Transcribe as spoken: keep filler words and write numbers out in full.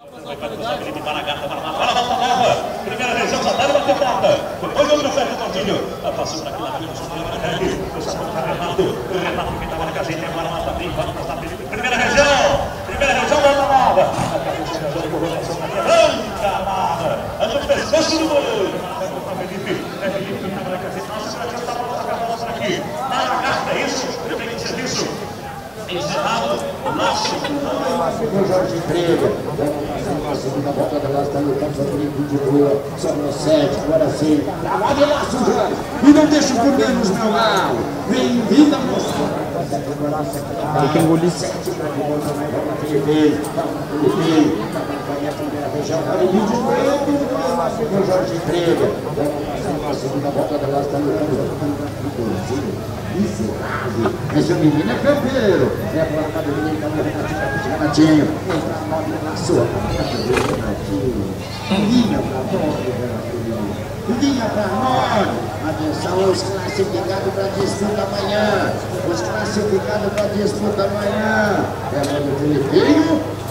Primeira região, Satário bateu prata. Depois o número sete, Tordinho. Passou por aqui na frente, o Renato. O Satário para Renato. O Renato que estava na casinha, agora mata bem. Vai passar primeira região. Primeira região, vai nada. A cabeça da Jânio correu na sombra. Branca, nada. Anda no pescoço do boi. É Felipe. É Felipe que estava na casinha. Nossa, já está para a cavalo por aqui. Na lagarta, é isso. Eu tenho de serviço. Encerrado. Laço. O Jorge Entrega. A segunda volta da Laço está lutando sobre o Felipe de Boa. Sobrou sete, agora sim. Trabalho de Laço, Jorge. E não deixa por menos, meu mal. Bem-vinda, moça. Tem que engolir. Sete para que volta mais volta para ele. Ele acompanha a primeira região. O Jorge Entrega. A segunda volta da Laço está lutando sobre o encerrado. Esse menino é campeiro. É a bola para o menino, para o Renatinho, Renatinho. Entra a nove na sua. Renatinho. Linha para nove, Renatinho. Linha para nove. Atenção, os classificados para a disputa amanhã. Os classificados para a disputa amanhã. É o Felipinho.